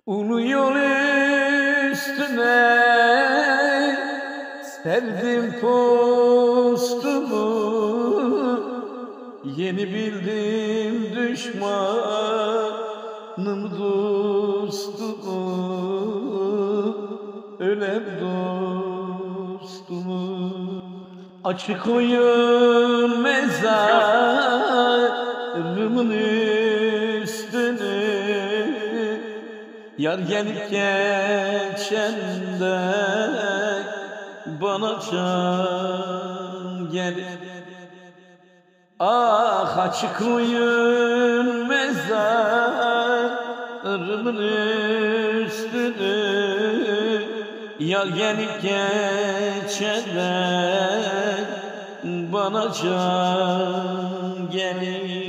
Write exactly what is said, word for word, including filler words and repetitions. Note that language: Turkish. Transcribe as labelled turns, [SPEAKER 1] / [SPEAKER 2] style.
[SPEAKER 1] Ulu yol üstüne serdim postumu, yeni bildim düşmanım dostumu, ölen dostumu. Açık oyun mezarımın üstüne, yar gelip geçende bana can gelir. Ah, açık oyun mezarımın üstüne, yar gelip geçende bana can gelir.